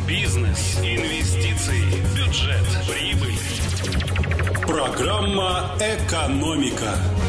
Бизнес, инвестиции, бюджет, прибыль. Программа «Экономика».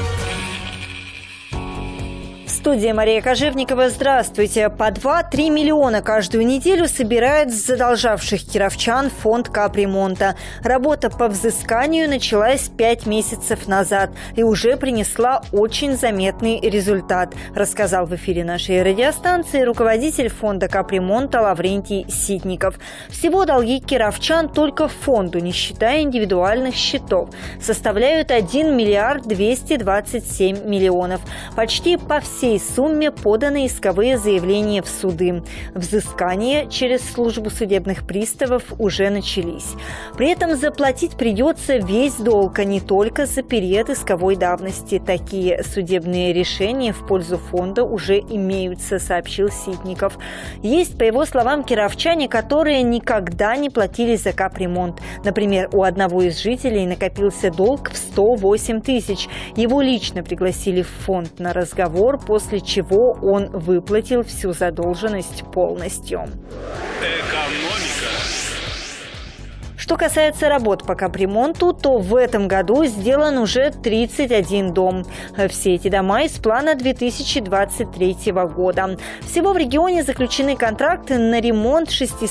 Студия Мария Кожевникова. Здравствуйте. По 2-3 миллиона каждую неделю собирает с задолжавших кировчан фонд капремонта. Работа по взысканию началась 5 месяцев назад и уже принесла очень заметный результат, рассказал в эфире нашей радиостанции руководитель фонда капремонта Лаврентий Ситников. Всего долги кировчан только фонду, не считая индивидуальных счетов, составляют 1 миллиард 227 миллионов. Почти по всей сумме поданы исковые заявления в суды. Взыскания через службу судебных приставов уже начались. При этом заплатить придется весь долг, а не только за период исковой давности. Такие судебные решения в пользу фонда уже имеются, сообщил Ситников. Есть, по его словам, кировчане, которые никогда не платили за капремонт. Например, у одного из жителей накопился долг в 108 тысяч. Его лично пригласили в фонд на разговор, после чего он выплатил всю задолженность полностью. Экономика. Что касается работ по капремонту, то в этом году сделан уже 31 дом. Все эти дома из плана 2023 года. Всего в регионе заключены контракты на ремонт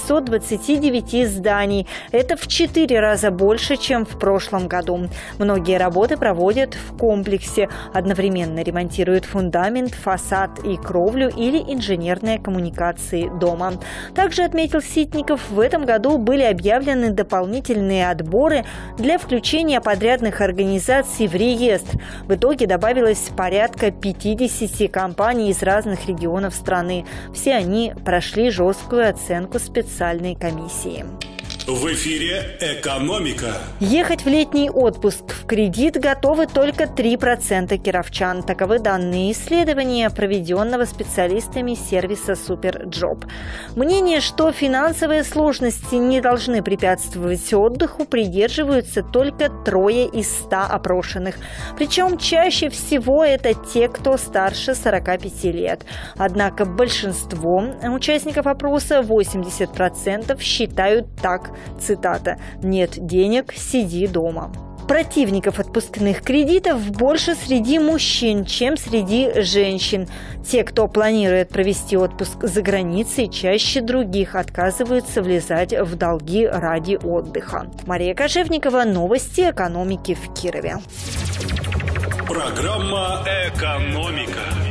629 зданий. Это в 4 раза больше, чем в прошлом году. Многие работы проводят в комплексе. Одновременно ремонтируют фундамент, фасад и кровлю или инженерные коммуникации дома. Также, отметил Ситников, в этом году были объявлены дополнительные отборы для включения подрядных организаций в реестр. В итоге добавилось порядка 50 компаний из разных регионов страны. Все они прошли жесткую оценку специальной комиссии. В эфире «Экономика». Ехать в летний отпуск в кредит готовы только 3% кировчан. Таковы данные исследования, проведенного специалистами сервиса «Суперджоп». Мнение, что финансовые сложности не должны препятствовать отдыху, придерживаются только 3 из 100 опрошенных. Причем чаще всего это те, кто старше 45 лет. Однако большинство участников опроса, 80%, считают так. Цитата: «Нет денег, сиди дома». Противников отпускных кредитов больше среди мужчин, чем среди женщин. Те, кто планирует провести отпуск за границей, чаще других отказываются влезать в долги ради отдыха. Мария Кожевникова. Новости экономики в Кирове. Программа «Экономика».